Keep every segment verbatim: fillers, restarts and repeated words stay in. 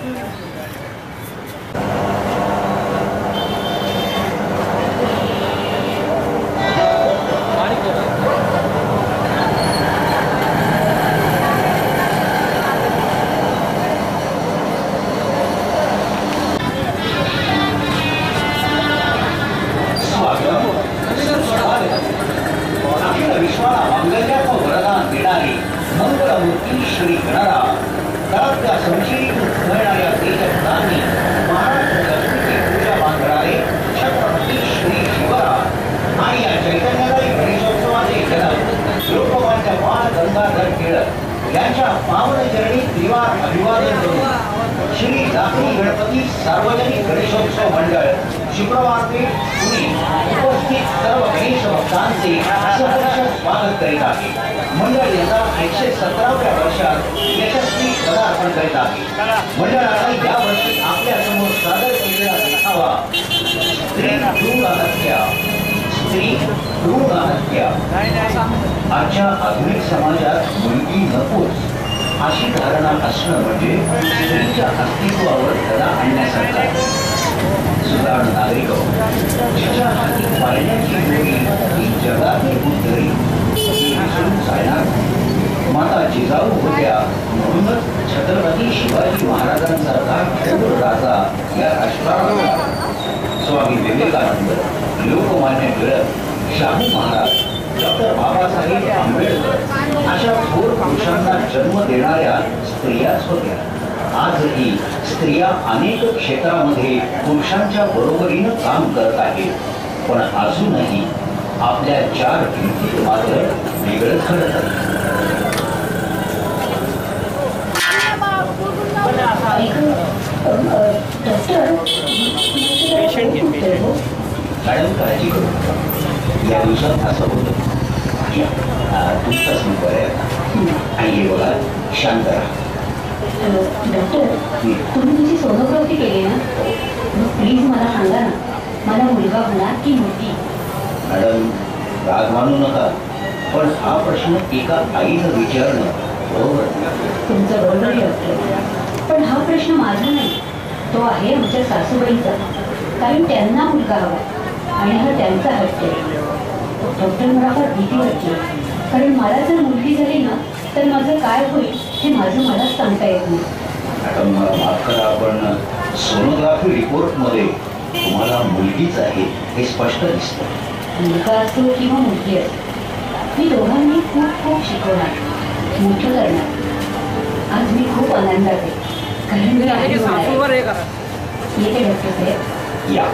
सार्वजनिक गणेशोत्सव मंडळ शुक्रवार पेठ पुणे उपस्थित सर्व गणेश भक्तांचे सहर्ष स्वागत करीत आहे। मंडळ यंदा एकशे सतराव्या वर्षात यशस्वी पदार्पण करीत आहे। मंडळाने या वर्षी आपल्या समोर सादर केलेला देखावा स्त्री भ्रूणहत्या स्त्री भ्रूणहत्या आजच्या आधुनिक समाजात मुलगी नकोच अशी धारणा असणं म्हणजे स्त्रीच्या अस्तित्वावर धडा आणण्यासारखा। सुधारण नागरिक जिच्या हाती पाळण्याची मुली ही जगातील उद्धरी विसरून जाणार। माता जिजाऊ होत्या म्हणूनच छत्रपती शिवाजी महाराजांसारखा थोर राजा या राष्ट्राला स्वामी विवेकानंद, लोकमान्य टिळक, शाहू महाराज, डॉक्टर बाबासाहेब आंबेडकर अशा थोर पुरुषांना जन्म देणाऱ्या स्त्रियाच होत्या। आजही स्त्रिया अनेक क्षेत्रामध्ये पुरुषांच्या बरोबरीनं काम करत आहेत, पण अजूनही आपल्या चार भिंतीत मात्र वेगळं घडत आहे। मॅडम काळजी करू या दिवसात असं होतं तुमचाच नंबर आहे आणि हे बघा शांत राहा। डॉक्टर तुम्ही तुझी सोनोग्राफी केली ना, प्लीज मला सांगा ना, मला मुलगा होणार की मुलगी? मॅडम राग मानू नका, पण हा प्रश्न एका आईनं विचारणं बरोबर तुमचं बरोबर आहे डॉक्टर, पण हा प्रश्न माझा नाही, तो आहे आमच्या सासूबाईंचा, कारण त्यांना मुलगा हवा आणि हा त्यांचा हट्ट आहे। डॉक्टर मला फार भीती वाटते, कारण मला जर मुलगी झाली ना तर माझं काय होईल हे माझं मलाच सांगता येत नाही। मॅडम मला माफ करा, पण सोनोग्राफी रिपोर्टमध्ये तुम्हाला मुलगीच आहे हे स्पष्ट दिसतं। मुलगा असो किंवा मुलगी असो, मी दोघांनी खूप खूप शिकवणार, मोठं करणार। आज मी खूप आनंदात आहे, कारण मी आई होणार आहे। येते डॉक्टर साहेब या।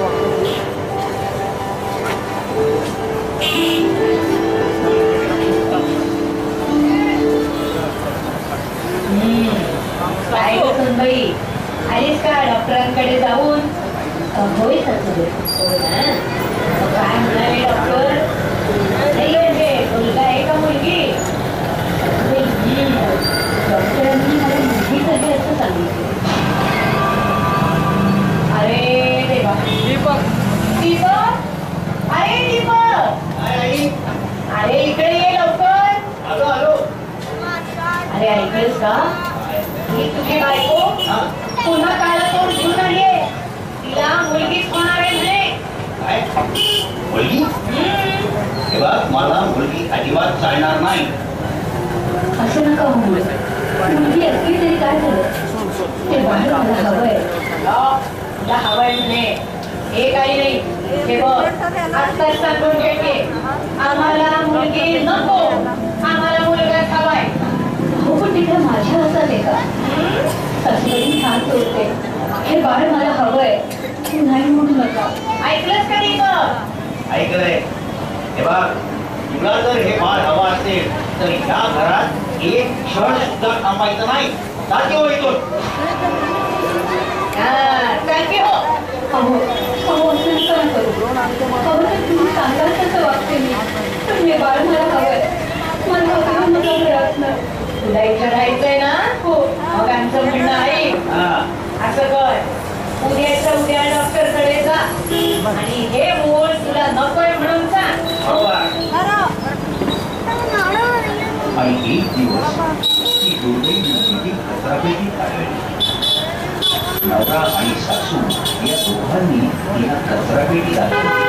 काय ग सुनबाई, आलीस का डॉक्टरांकडे जाऊन? होय सासूबाई, काय म्हणाले डॉक्टर? नाही म्हणजे मुलगा आहे का मुलगी? डॉक्टरांनी मला मुलगी झाली असं सांगितलं। अरे देवा, दीपक दीपक अरे दीपक अरे इकडे ये लवकर। आलो आलो। अरे ऐकलंस का, ही तुझी बायको पुन्हा काला तोड घेऊन आली आहे, तिला मुलगीच होणार आहे म्हणे। मुलगी? हे बघ, मला मुलगी अजिबात चालणार नाही। असं नका हो, मुलगी असली तरी काय झालं, ते बाहेर मला हवंय, तुला हवंय म्हणे, हे काही नाही। हे बघ आत्ताच सांगून घेते, आम्हाला मुलगी नको, आम्हाला मुलगाच हवाय। हो पण तिथे माझ्या हातात आहे का? सासूबाई हात जोडते, हे बाळ मला हवंय, तू नाही म्हणू नका। ऐकलंस का नाही? ऐकलंय। हे बघ, तुला जर हे बाळ हवं असेल तर ह्या घरात एक क्षण सुद्धा थांबायचं नाही। जाती हो इथून। थँक्यू हो। अहो अहो असं नका करू, हवं तर तुम्ही सांगाल तसं वागते मी, पण हे बाळ मला हवंय, मला हवं नका घरात ना। तुला इथं राहायचंय ना? हो। मग आमचं म्हणणं आहे असं कर, उद्याच्या उद्या डॉक्टरकडे जा आणि हे मूल तुला नकोय म्हणून सांग। आणि एक दिवस ती दुर्दैवी मुलगी घरापैकी आढळली। नवरा आणि सासू या दोघांनी तिला कचरा पेटी दाखवली.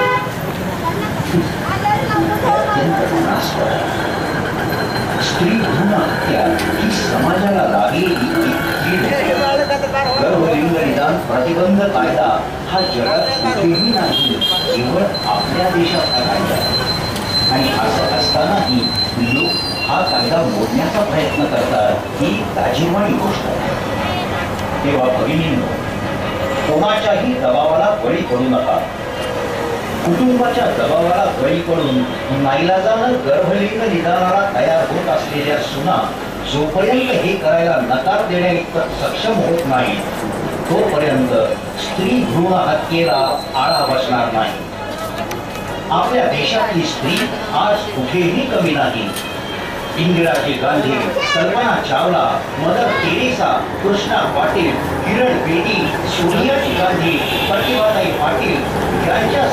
अत्यंत त्रासदायक आहे. स्त्री भ्रूण हत्या ही समाजाला लागलेली एक कीड आहे. गर्भलिंग निदान प्रतिबंध कायदा हा जगात कुठेही नाही, केवळ आपल्या देशात कायदा आहे. आणि असं असतानाही लोक हा कायदा मोडण्याचा प्रयत्न करतात ही लाजिरवाणी गोष्ट आहे. तेव्हा भगिनींनो, कोणाच्याही दबावाला बळी पडू नका. कुटुंबाच्या दबावाला बळी पडून नाईलाजानं गर्भलिंग निदानाला तयार होत असलेल्या सुना जोपर्यंत हे करायला नकार देण्याइतपत सक्षम होत नाही तोपर्यंत स्त्री भ्रूण हत्येला आळा बसणार नाही. आपल्या देशातली स्त्री आज कुठेही कमी नाही. इंदिराजी गांधी, कल्पना चावला, मदर टेरेसा, कृष्णा पाटील, किरण बेदी, सोनियाजी गांधी, प्रतिभाताई पाटील यांच्या